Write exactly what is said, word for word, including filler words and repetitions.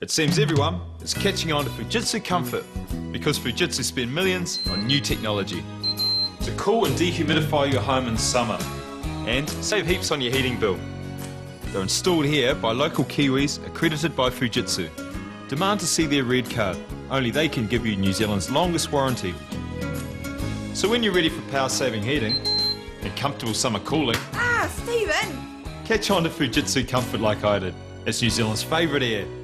It seems everyone is catching on to Fujitsu Comfort because Fujitsu spend millions on new technology to cool and dehumidify your home in summer and save heaps on your heating bill. They're installed here by local Kiwis accredited by Fujitsu. Demand to see their red card. Only they can give you New Zealand's longest warranty. So when you're ready for power-saving heating and comfortable summer cooling, Ah, Stephen! catch on to Fujitsu Comfort like I did. It's New Zealand's favourite air.